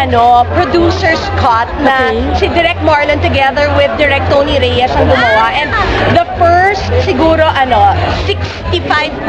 producer Scott na si Direk Marlon together with Direk Tony Reyes ang gumawa. And the first siguro 65%.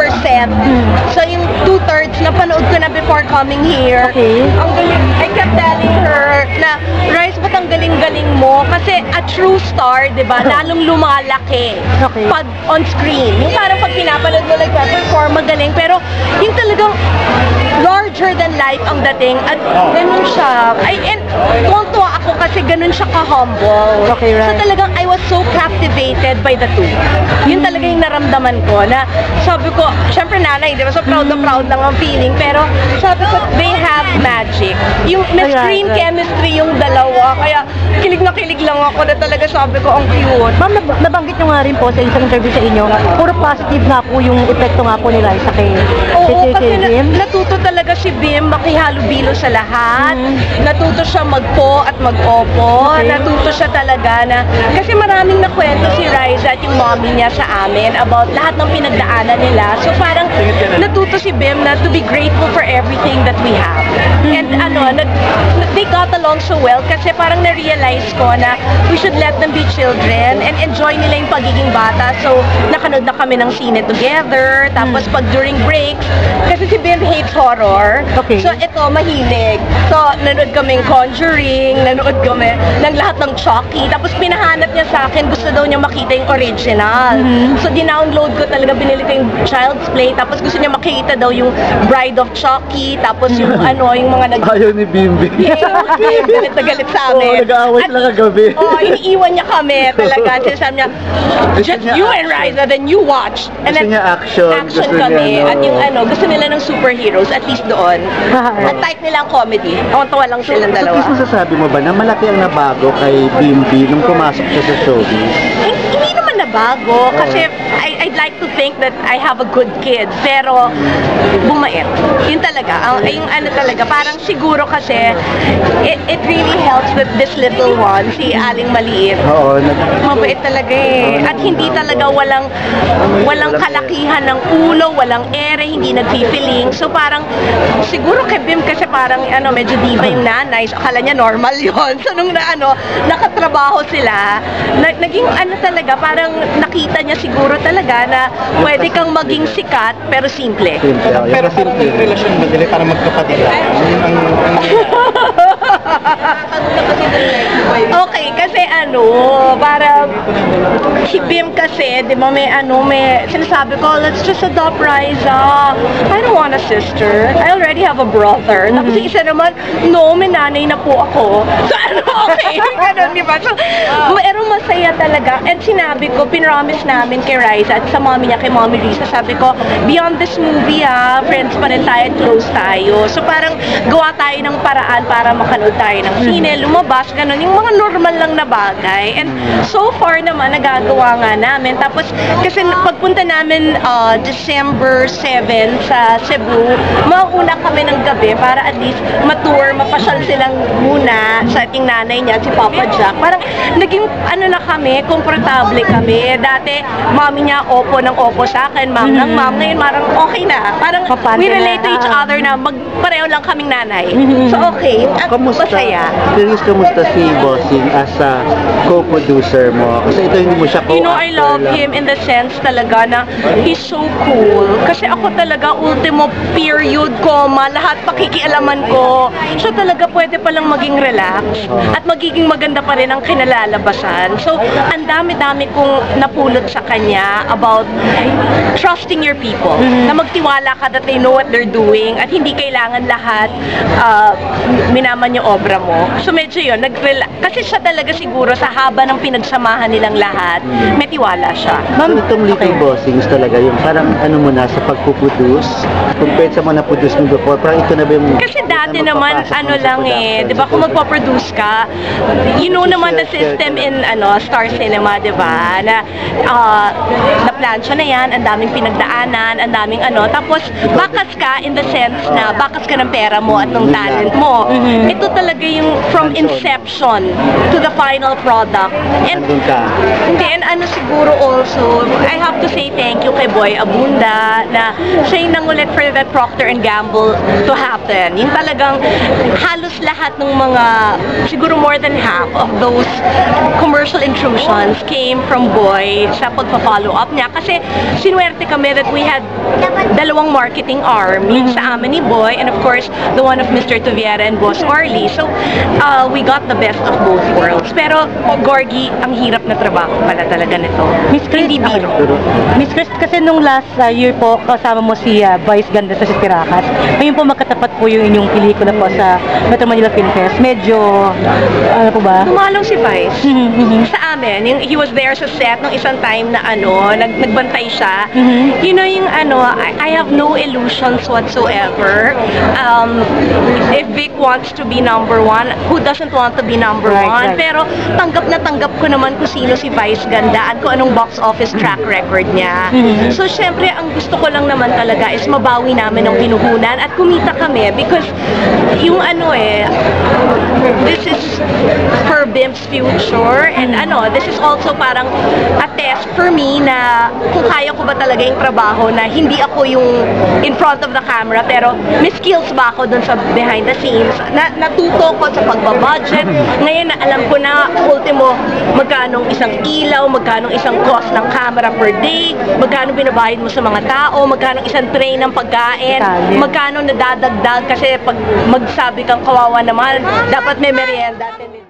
So yung 2/3 na panood ko na before coming here. Ang galing, I kept telling her na, Rice, ba't ang galing-galing mo? Kasi a true star, di ba, lalong lumalaki pag on screen. Yung parang pag pinapanood mo, like, perform magaling, pero yung talagang larger than life ang dating at ganun siya. And tuwang-tuwa ako kasi ganun siya ka-humble. So talagang I was so captivated by the two. Yun talaga yung naramdaman ko na sabi ko, syempre nanay, di ba? So proud na proud lang ang feeling, pero sabi ko, they have magic. Yung na-screen chemistry yung dalawa, kaya kilig na kilig lang ako na talaga sabi ko, ang cute. Ma'am, nabanggit nyo nga rin po sa isang interview sa inyo, puro positive nga po yung epekto nga po ni Liza kay kasi natuto talaga si Bim makihalubilo sa lahat. Natuto siya magpo at mag-opo. Natuto siya talaga na, kasi maraming nakwento si Riza at yung mommy niya sa amin about lahat ng pinagdaanan nila. So parang natuto si Bim na to be grateful for everything that we have. And they got along so well kasi parang na-realize ko na we should let them be children and enjoy nila yung pagiging bata. So nakanood na kami ng sine together. Tapos pag during breaks, kasi si Bim hates horror. So ito, mahilig. So nanood kaming Conjuring, nanood kami ng lahat ng Chucky. Tapos pinahanap niya sa akin, gusto daw niya makita yung original. So dinownload ko talaga, binili ko yung Child's Play. Tapos gusto niya makita daw yung Bride of Chucky. Tapos yung yung mga ayaw ni Bimbi. Galit na galit sa amin. Nag-aaway sila kagabi. Iniiwan niya kami talaga. Sinasabi niya, just you and Riza, then you watch. And gusto niya action. Action kami. At yung gusto nila ng superheroes, at least doon. At type nila ang comedy. Tawa lang silang dalawa. So, masasabi mo ba na malaki ang nabago kay Bimbi nung pumasok siya sa showbiz? Hindi naman nabago. Kasi I'd like to think that I have a good kid. Pero bumait. Yun talaga. Yung talaga, parang siguro kasi it really helps with this little one, si Aling Maliit. Mabait talaga eh. At hindi talaga walang kalakihan ng ulo, walang ere, hindi nagpipiling. So parang siguro kay Bim kasi parang medyo diva yung nanay. So, akala niya normal yun. So nung nakatrabaho sila, naging talaga, parang nakita niya siguro talaga na pwede kang maging sikat pero simple. Pero simple relasyon ba nila para magkapatid lang? Okay, kasi para si Bim kasi, di ba, may sinasabi ko, let's just adopt Riza. I don't want a sister. I already have a brother. Tapos isa naman, no, may nanay na po ako. So okay, ganun, di ba? So, pero masaya talaga. And sinabi ko, pinromise namin kay Riza at sa mommy niya, kay Mommy Risa, sabi ko, beyond this movie friends pa rin tayo, close tayo. So parang gawa tayo ng paraan para makanood tayo ng sine, lumabas, ganun, yung mga normal lang na bagay. And so far naman, nagagawa nga namin. Tapos, kasi pagpunta namin December 7 sa Cebu, mauna kami ng gabi para at least matour, mapasyal silang muna sa ating nanay niya, si Papa Jack. Parang naging na kami, komportable kami. Dati, mami niya opo ng opo sa akin, ma'am ng ma'am. Ngayon, parang okay na. Parang we relate to each other na pareho lang kaming nanay. So okay, at masaya. Kamusta si Bossing as a co-producer mo? Kasi ito hindi mo siya co-actor I love him in the sense talaga na he's so cool. Kasi ako talaga, ultimo period, lahat pakikialaman ko. Siya talaga pwede palang maging relax at magiging maganda pa rin ang kinalalabasan. So, ang dami-dami kong napulot sa kanya about trusting your people. Na magtiwala ka that they know what they're doing at hindi kailangan lahat minaman yung obra mo. So, medyo yun, kasi siya talaga siguro sa haba ng pinagsamahan nilang lahat, may tiwala siya. Ma'am, itong Little Bossings talaga yung parang mo na sa pagpuproduce compared sa mga na-produce mo before, parang ito na ba yung... Kasi dati naman, lang di ba, kung magpo-produce ka, you know naman the system in Star Cinema, di ba? Na na-plansya na yan, ang daming pinagdaanan, ang daming tapos bakas ka in the sense na bakas ka ng pera mo at ng talent mo. Ito talaga yung from inception to the final product. And Andun ka. then siguro also, I have to say thank you kay Boy Abunda na siya yung nangulit for that Procter & Gamble to happen. Yung talagang halos lahat ng mga, siguro more than half of those commercial intrusions came from Boy sa pagpa-follow up niya. Kasi sinuwerte kami that we had dalawang marketing arm, yung sa amin ni Boy and of course the one of Mr. Tuviera and Boss Orly. So we got the best of both worlds. Pero Gorgie, ang hirap na trabaho pala talaga nito. Miss Chris, Hindi biro. Miss Chris, kasi nung last year po, kasama mo si Vice Ganda sa Tirakas. Ngayon po magkatapat po yung inyong pelikula po sa Metro Manila Film Fest. Medyo, ano po ba? Dumalaw si Vice. Sa amin, he was there sa set nung isang time na nagbantay siya. You know yung I have no illusions whatsoever. If Vic wants to be number one, who doesn't want to be number one? Pero tanggap na tanggap ko naman kung sino si Vice Ganda at kung anong box office track record niya. So syempre, ang gusto ko lang naman talaga is mabawi namin ang pinuhunan at kumita kami because yung this is for BIM's future and this is also parang a test for me na kung kaya ko ba talaga yung trabaho na hindi ako yung in front of the camera pero may skills ba ako dun sa behind the scenes. Natuto ko sa pagbabudget. Ngayon na alam ko na ultimo magkano isang ilaw, magkano isang cost ng camera per day, magkano binabayad mo sa mga tao, magkano isang tray ng pagkain, magkano nadadagdag kasi pag magsabi kang kawawa naman, dapat may merienda.